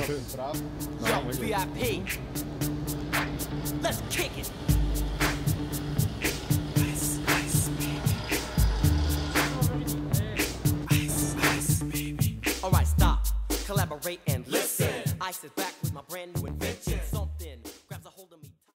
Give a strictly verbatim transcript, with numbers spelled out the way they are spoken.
Schön. Bravo. Yo, V I P. Let's kick it.